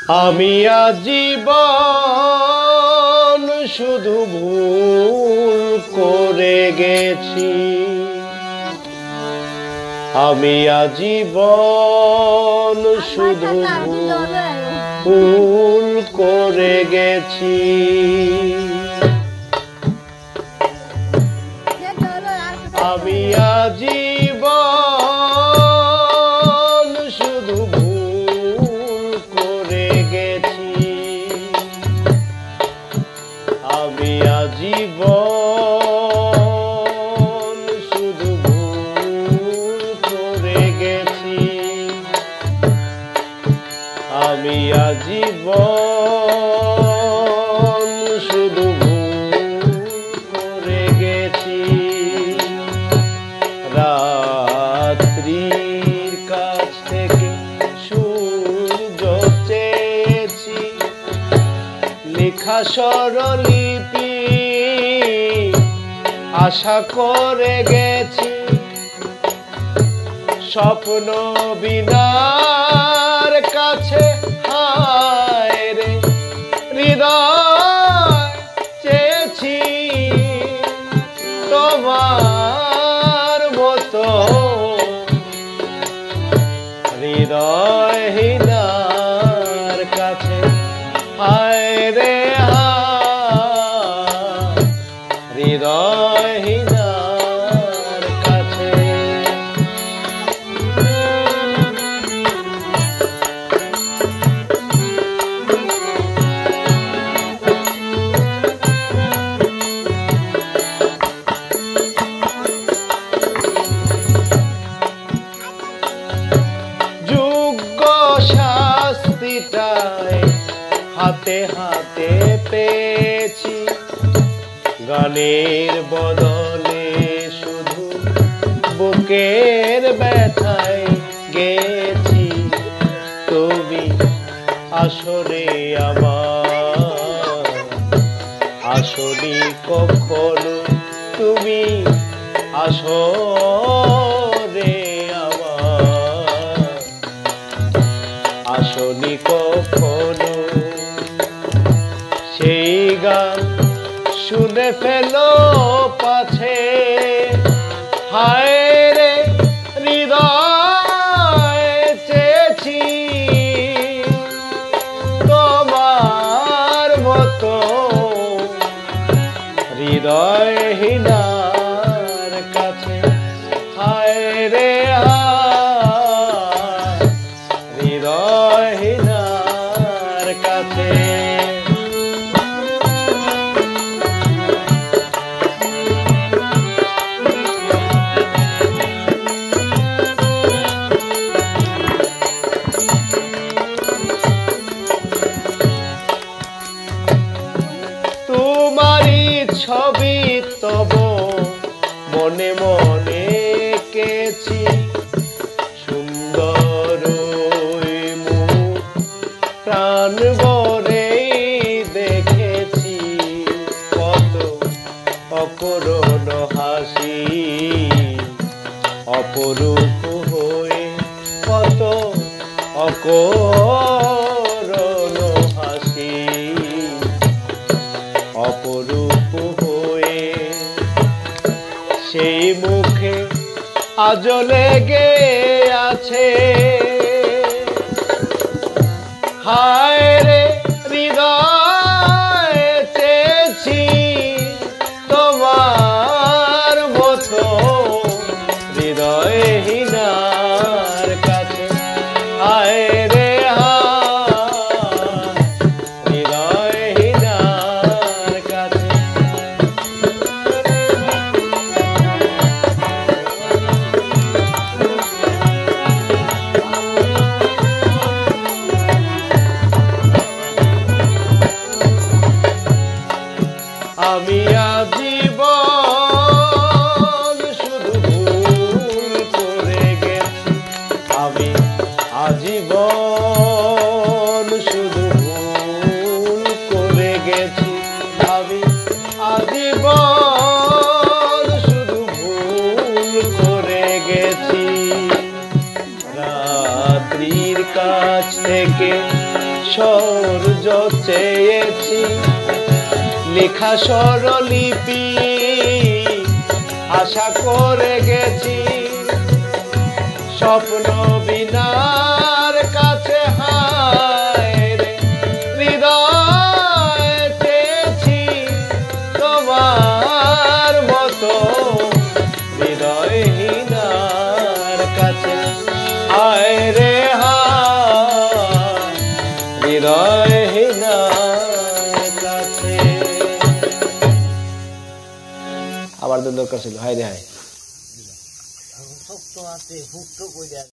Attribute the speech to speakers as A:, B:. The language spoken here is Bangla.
A: আমি আজীবন শুধু ভুল করে গেছি, আমি আজীবন শুধু ভুল করে গেছি। আমি আজীবন শুধু ভুল করে গেছি, আমি আজীবন শুধু ভুল করে গেছি, আমি আজীবন শুধু ভুল করে গেছি। রাত্রির কাছ থেকে সূর্য চেয়েছি, লেখা স্বরলিপি আশা করে গেছি, স্বপ্ন বিনার কাছে হায় রে হৃদয় চেয়েছি তোমার মতো, হৃদয়হীনার কাছে হায় রে হৃদয়হীনার কাছে। হাতে হাতে পেয়েছি, গানের বদলে শুধু বুকের ব্যথায় গেছি। তুমি আসরে আমার আসনি কখনো, তুমি আসরে আমার আসনি কখনো। সেই গান শুনে ফেলো পাছে, হায় রে হৃদয় চেয়েছি তোমার মতো, হৃদয়হীনার কাছে হায় রে হৃদয়হীনার কাছে। তোমারই ছবি তব মনে মনে এঁকেছি, সুন্দর মুখ প্রাণ ভরে দেখেছি, কত অকরণ হাসি অপরূপ হয়ে, কত অকরণ হাসি অপরূপ হয়ে, সেই মুখে আজ লেগে আছে হায় রে হৃদয় চেয়েছি তোমার মতো, হৃদয়হীনার কাছে হায় রে হৃদয়হীনার কাছে। আমি আজীবন শুধু ভুল করে গেছি, আমি আজীবন শুধু ভুল করে গেছি, আমি আজীবন শুধু ভুল করে গেছি। রাত্রির কাছ থেকে সূর্য চেয়েছি লেখা স্বরলিপি আশা করে গেছি স্বপ্ন বিনার কাছে হায় রে হৃদয় চেয়েছি তোমার মতো হৃদয়হীনার কাছে হায় রে হায় হৃদয়হীনার কাছে। আবার দরকার ছিল হায় রে হায়।